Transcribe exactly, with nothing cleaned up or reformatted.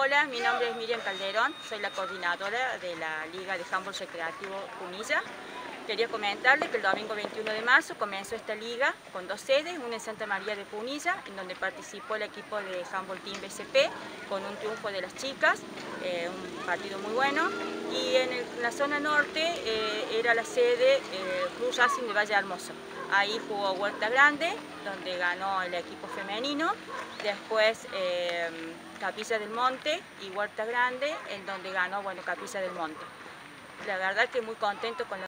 Hola, mi nombre es Miriam Calderón, soy la coordinadora de la Liga de Handball Recreativo Punilla. Quería comentarles que el domingo veintiuno de marzo comenzó esta liga con dos sedes, una en Santa María de Punilla, en donde participó el equipo de Handball Team B C P con un triunfo de las chicas, eh, un partido muy bueno. Y en, el, en la zona norte eh, era la sede eh, Cruz Racing de Valle Hermoso. Ahí jugó Huerta Grande, donde ganó el equipo femenino. Después eh, Capilla del Monte y Huerta Grande, en donde ganó bueno, Capilla del Monte. La verdad que muy contento con la